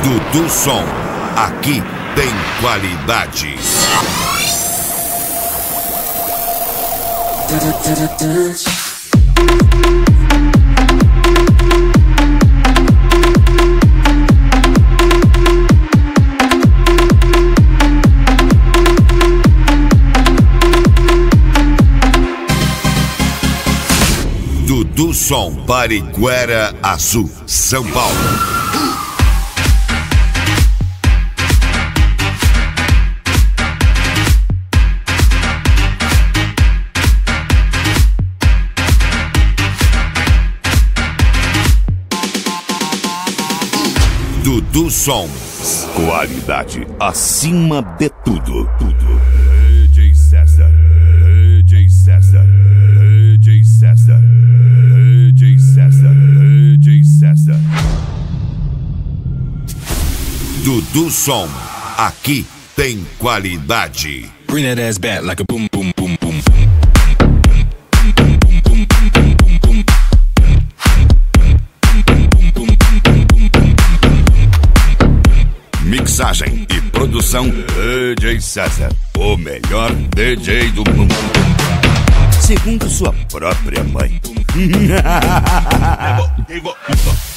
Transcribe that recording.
Dudu Som, aqui tem qualidade. Dudu Som, Pariguera Azul, São Paulo. Dudu Som, qualidade acima de tudo. DJ César, DJ César, DJ César, DJ César, DJ César. Dudu Som, aqui tem qualidade. Bring that ass back like a boom, boom, boom, boom. Mixagem e produção DJ César, o melhor DJ do mundo, segundo sua própria mãe.